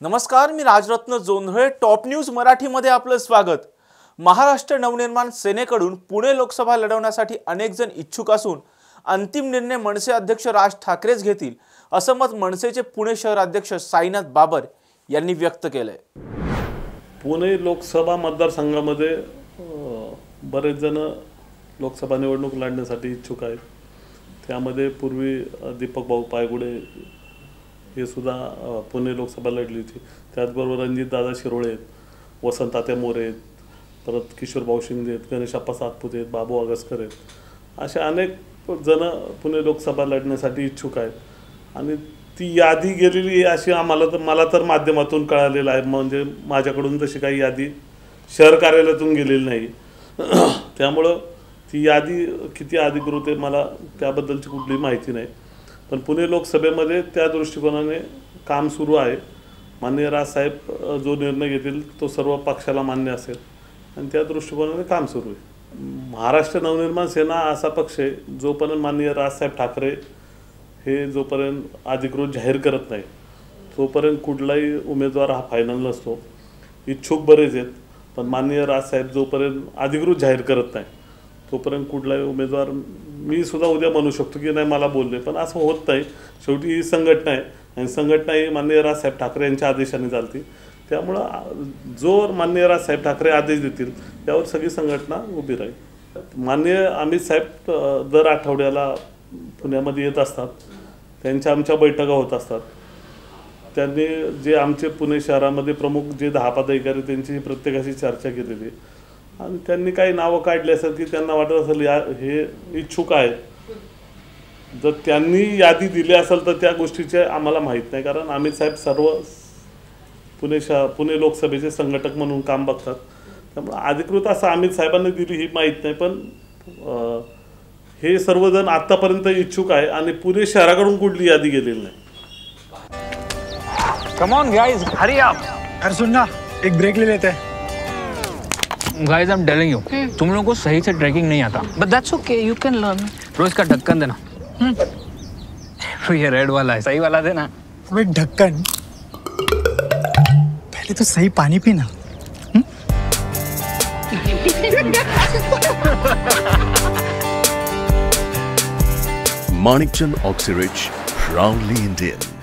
नमस्कार, मी Rajratna Jondhale. Top news मराठीमध्ये आपलं स्वागत. महाराष्ट्र नवनिर्माण सेनेकडून पुणे लोकसभा लढवण्यासाठी अनेक जण इच्छुक असून अंतिम निर्णय मनसे अध्यक्ष राज ठाकरेच घेतील, असं मत मनसेचे पुणे शहर अध्यक्ष साईनाथ बाबर यांनी व्यक्त केलंय. पुणे लोकसभा मतदारसंघामध्ये बरेच जण लोकसभा निवडणूक लढण्यासाठी इच्छुक आहेत. त्यामध्ये पूर्वी दीपक भाऊ पायगुडे हे सुद्धा पुणे लोकसभा लढली होती. त्याचबरोबर रणजितदादा शिरोळे आहेत, वसंततात्या मोरे आहेत, परत किशोर भाऊ शिंदे आहेत, गणेशप्पा सातपुते आहेत, बाबू आगसकर आहेत. असे अनेक जण पुणे लोकसभा लढण्यासाठी इच्छुक आहेत आणि ती यादी गेलेली अशी मला तर माध्यमातून कळालेलं आहे. म्हणजे माझ्याकडून तशी काही यादी शहर कार्यालयातून गेलेली नाही. त्यामुळं ती यादी किती अधिकृत आहे मला त्याबद्दलची कुठलीही माहिती नाही. पण पुणे लोकसभेमध्ये त्या दृष्टिकोनाने काम सुरू आहे. माननीय राजसाहेब जो निर्णय घेतील तो सर्व पक्षाला मान्य असेल आणि त्या दृष्टिकोनाने काम सुरू आहे. महाराष्ट्र नवनिर्माण सेना असा पक्ष आहे जोपर्यंत माननीय राजसाहेब ठाकरे हे जोपर्यंत अधिकृत जाहीर करत नाही तोपर्यंत कुठलाही उमेदवार हा फायनल नसतो. इच्छुक बरेच आहेत, पण माननीय राजसाहेब जोपर्यंत अधिकृत जाहीर करत नाही तोपर्यंत कुठलाही उमेदवार मी सुद्धा उद्या म्हणू शकतो की नाही मला बोलले, पण असं होत नाही. शेवटी ही संघटना आहे आणि संघटना ही माननीय राजसाहेब ठाकरे यांच्या आदेशाने चालते. त्यामुळं जो माननीय राजसाहेब ठाकरे आदेश देतील त्यावर सगळी संघटना उभी राहील. माननीय अमित साहेब दर आठवड्याला पुण्यामध्ये येत असतात, त्यांच्या आमच्या बैठका होत असतात. त्यांनी जे आमचे पुणे शहरामध्ये प्रमुख जे 10 पदाधिकारी त्यांची प्रत्येकाशी चर्चा केलेली आणि त्यांनी काही नावं काढली असेल की त्यांना वाटत असेल हे इच्छुक आहेत. जर त्यांनी यादी दिली असेल तर त्या गोष्टीचे आम्हाला माहीत नाही, कारण अमित साहेब सर्व पुणे लोकसभेचे संघटक म्हणून काम बघतात. त्यामुळे अधिकृत असं अमित साहेबांनी दिली ही माहीत नाही, पण हे सर्वजण आत्तापर्यंत इच्छुक आहे आणि पुणे शहराकडून कुठली यादी गेलेली नाही. Come on guys, hurry up. यार सुन ना, एक ब्रेक ले लेते हैं. Guys, I'm telling you, तुम लोगों को सही से ट्रैकिंग नहीं आता. But that's okay, you can learn. रोज का ढक्कन देना. ये रेड वाला है, सही वाला देना. अबे ढक्कन, पहले तो सही पानी पीना. Manikchand Oxyrich, proudly Indian.